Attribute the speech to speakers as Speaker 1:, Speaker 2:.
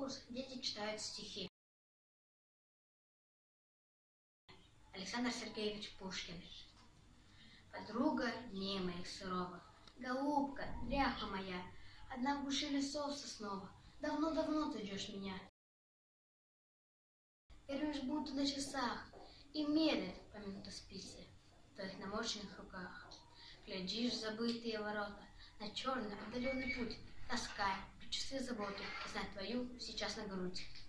Speaker 1: курс, дети читают стихи. Александр Сергеевич Пушкин. Подруга дней моих суровых, голубка, дряха моя, одна в глуши лесов сосновых, давно-давно ты ждешь меня. Веруешь, будто на часах, и меряет по минуте спицы в твоих наморщенных руках. Глядишь в забытые ворота, на черный отдаленный путь, тоская, предчувствуя заботу, знать твою сейчас на грудь.